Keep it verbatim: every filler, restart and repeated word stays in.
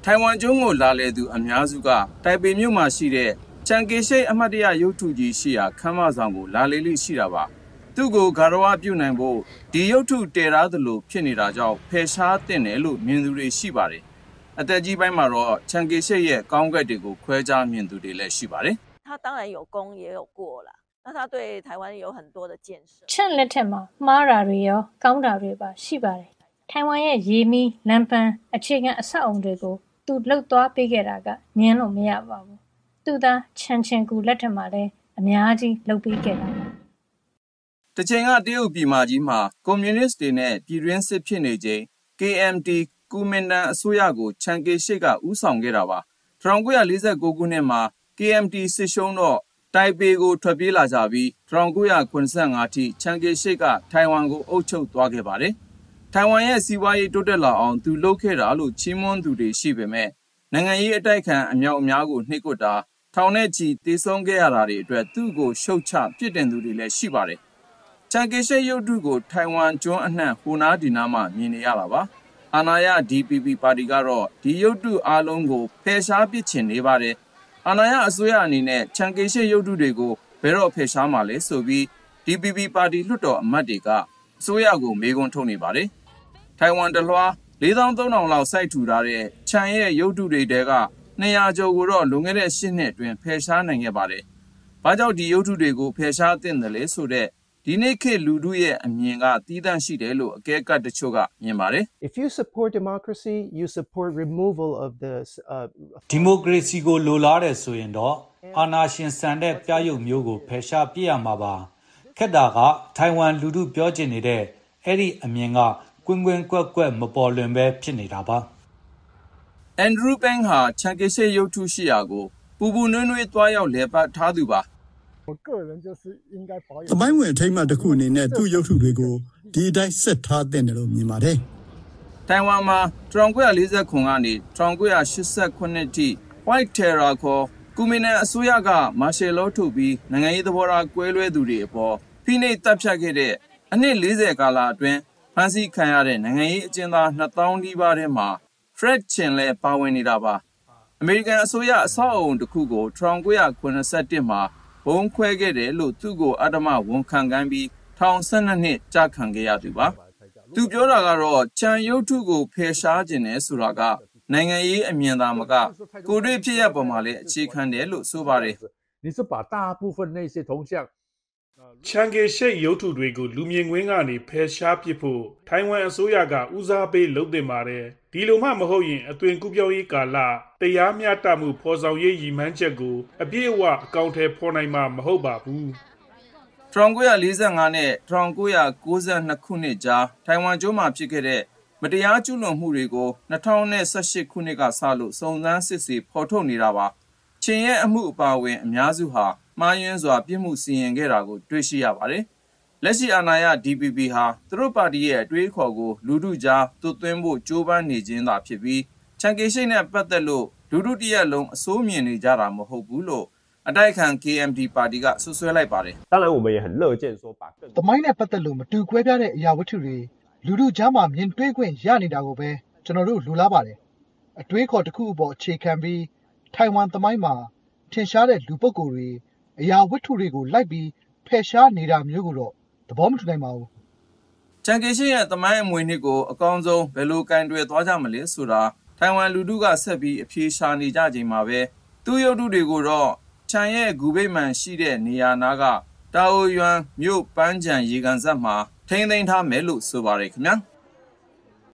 ထိုင်ဝမ်ကျွန်းကိုလာလေသူအများစုကတိုင်ပေမြို့မှာရှိတဲ့ချန်ကေရှိတ်အမတ်တရရုပ်ထုကြီးရှိရာခမ်းမဆောင်ကိုလာလေလိရှိတာပါသူ့ကိုဂါရဝပြုနိုင်ဖို့ဒီရုပ်ထုတည်ထားသလိုဖြစ်နေတာကြောင့်ဖယ်ရှားတင်တယ်လို့မြင်သူတွေရှိပါတယ်အသက်ကြီးပိုင်းမှာတော့ချန်ကေရှိတ်ရဲ့ကောင်းကင်တွေကိုခွဲခြားမြင်သူတွေလည်းရှိပါတယ်他当然有功也有过啦那他对台湾有很多的建设ချန်လက်ထက်မှာမှားတာတွေရောကောင်းတာတွေပါရှိပါတယ်ထိုင်ဝမ်ရဲ့ရေမီးလမ်းပန်းအခြေခံအဆောက်အုံတွေကိုသူလှုပ်သွားပေးခဲ့တာကငင်းလို့မရပါဘူးသူသာချန်ချင်ကူလက်ထက်မှာလည်းအများကြီးလှုပ်ပေးခဲ့တာတချိန်ကတရုတ်ပြည်မကြီးမှာကွန်မြူနစ်တွေနဲ့ပြည်တွင်းစစ်ဖြစ်နေချိန် ကေ အမ် တီ ကူမင်တန်အစိုးရကိုချန်ကေရှိတ်ကဦးဆောင်ခဲ့တာပါ၁၉၄၉ခုနှစ်မှာ ကေ အမ် တီ စစ်ရှုံးတော့တိုင်ပေကိုထွက်ပြေးလာကြပြီး၁၉၇၅ထိချန်ကေရှိတ်ကထိုင်ဝမ်ကိုအုပ်ချုပ်သွားခဲ့ပါတယ်ထိုင်ဝမ်ရဲ့စီးပွားရေးတိုးတက်လာအောင်သူလုပ်ခဲ့တာလို့ချီးမွမ်းသူတွေရှိပေမဲ့နိုင်ငံရေးအတိုက်ခံအမြောက်အများကိုနှိပ်ကွပ်တာထောင်နဲ့ချီတေဆုံးခဲ့ရတာတွေအတွက်သူ့ကိုရှုတ်ချပြစ်တင်သူတွေလည်းရှိပါတယ်ချန်ကေရှိတ်ရုပ်ထုကိုထိုင်ဝမ်ကျွန်းအနှံ့ဟိုနားဒီနားမှာမြင်နေရတာပါအာဏာရ ဒီ ပီ ပီ ပါတီကတော့ဒီရုပ်ထုအားလုံးကိုဖယ်ရှားပစ်ချင်နေပါတယ်အာဏာရအစိုးရအနေနဲ့ချန်ကေရှိတ်ရုပ်ထုတွေကိုဘယ်တော့ဖယ်ရှားမှာလဲဆိုပြီး ဒီ ပီ ပီ ပါတီလွှတ်တော်အမတ်တွေကအစိုးရကိုမေးခွန်းထုတ်နေပါတယ်ထိုင်ဝမ်တလွှားလေးသောင်းသုံးထောင်လောက်စိုက်ထူထားတဲ့ချန်ရဲ့ရုပ်ထုတွေတဲကနှစ်ရာကျော်ကိုတော့လွန်ခဲ့တဲ့၈နှစ်အတွင်းဖယ်ရှားနိုင်ခဲ့ပါတယ်။ဘာကြောင့်ဒီရုပ်ထုတွေကိုဖယ်ရှားသင့်တယ်လဲဆိုတဲ့ဒီနေ့ခေတ်လူထုရဲ့အမြင်ကသီးသန့်ရှိတယ်လို့အကဲခတ်တချို့ကမြင်ပါတယ်။ If you support democracy, you support removal of the uh democracy ကိုလိုလားတယ်ဆိုရင်တော့အာဏာရှင်ဆန်တဲ့ပြရုပ်မျိုးကိုဖယ်ရှားပြရမှာပါ။ခက်တာကထိုင်ဝမ်လူထုပြောချင်နေတဲ့အဲ့ဒီအမြင်ကကွင်းကွင်းကွက်ကွက်မပေါ်လွင်ပဲဖြစ်နေတာပါအန်ဒရူးပန်းဟာချန်ကေရှိတ်ရုပ်ထုရှိရာကိုပူပူနွေးနွေးတွားရောက်လဲပတ်ထားသူပါသမိုင်းဝင်အထိမ်းအမှတ်တစ်ခုအနေနဲ့သူ့ရုပ်ထုတွေကိုဒီအတိုင်းဆက်ထားတဲ့တယ်လို့မြင်ပါတယ်ထိုင်ဝမ်မှာ၁၉၄၉ကနေ၁၉၈၈ထိ White Terror ခေါ်ကူမင်တန်အစိုးရကမာရှယ်လောထုတ်ပြီးနိုင်ငံရေးသဘောထားကွဲလွဲသူတွေအပေါ်ဖိနှိပ်တပ်ဖြတ်ခဲ့တဲ့အနှစ်၄၀ကာလအတွင်းဖမ်းဆီးခံရတဲ့နိုင်ငံရေးအကျဉ်းသားနှစ်သောင်းနီးပါးထဲမှာ Fred Chin လည်းပါဝင်နေတာပါအမေရိကန်အစိုးရအဆောက်အအုံတစ်ခုကို၁၉၇၁မှာဘုံခွဲခဲ့တယ်လို့သူ့ကိုအဓမ္မဝန်ခံခိုင်းပြီးထောင်၁၂နှစ်ကြာခံခဲ့ရသူပါသူပြောတာကတော့ချန်ရုပ်ထုကိုဖယ်ရှားခြင်းနဲ့ဆိုတာကနိုင်ငံရေးအမြင်သာမကကိုယ်တွေ့ဖြစ်ရပေါ်မှာလည်းအခြေခံတယ်လို့ဆိုပါတယ်你是把大部分那些铜像ချန်ကေရှိတ်ရုပ်ထုတွေကိုလူမြင်ကွင်းကနေဖယ်ရှားပစ်ဖို့ထိုင်ဝမ်အစိုးရကဦးစားပေးလုပ်တင်ပါတယ်ဒီလိုမှမဟုတ်ရင်အသွင်ကူးပြောင်းရေးကာလတရားမျှတမှုဖော်ဆောင်ရေးရည်မှန်းချက်ကိုအပြည့်အဝအကောင့်ထဲဖော်နိုင်မှာမဟုတ်ပါဘူး၁၉၄၅နဲ့၁၉၉၂ခုနှစ်ကြားထိုင်ဝမ်ကျွန်းမှာဖြစ်ခဲ့တဲ့မတရားကျူးလွန်မှုတွေကို၂၀၁၈ခုနှစ်ကစလို့စုံစမ်းစစ်ဆေးဖော်ထုတ်နေတာပါချင်ရဲ့အမှုအပါအဝင်အများစုဟာမှားယွင်းစွာပြစ်မှုစီရင်ခဲ့တာကိုတွေ့ရှိရပါတယ်လက်ရှိအာဏာရ ဒီ ပီ ပီ ဟာသူတို့ပါတီရဲ့အတွေးခေါ်ကိုလူထုကြားသွတ်သွင်းဖို့ကြိုးပမ်းနေခြင်းသာဖြစ်ပြီးချန်ကေရှိတ်နဲ့ပတ်သက်လို့လူထုတရက်လုံးအစိုးမြင်နေကြတာမဟုတ်ဘူးလို့အတိုက်ခံ ကေ အမ် တီ ပါတီကဆွဆွဲလိုက်ပါတယ်当然我们也很乐见说把သမိုင်းနဲ့ပတ်သက်လို့မတူကွဲပြားတဲ့အရာဝတ္ထုတွေလူထုကြားမှာမြင်တွေ့ခွင့်ရနေတာကိုပဲကျွန်တော်တို့လူလားပါတယ်အတွေးခေါ်တစ်ခုအပေါ်အခြေခံပြီးထိုင်ဝမ်သမိုင်းမှာထင်ရှားတဲ့လူပုဂ္ဂိုလ်တွေအရာဝတ္ထုတွေကိုလိုက်ပြီးဖယ်ရှားနေတာမျိုးကိုတော့သဘောမတူနိုင်ပါဘူးချန်ကေရှိတ်ရဲ့သမိုင်းအမွေနှစ်ကိုအကောင်းဆုံးဘယ်လိုကင်တွယ်သွားကြမလဲဆိုတာထိုင်ဝမ်လူထုကဆက်ပြီးအပြေရှာနေကြချိန်မှာပဲသူ့ရုပ်ထုတွေကိုတော့ချန်ရဲ့ဂူဗိတ်မှန်ရှိတဲ့နေရာနာကတာအိုယွမ်မြို့ပန်းချံရေကန်ဆက်မှာထိန်းသိမ်းထားမယ်လို့ဆိုပါတယ်ခင်ဗျာ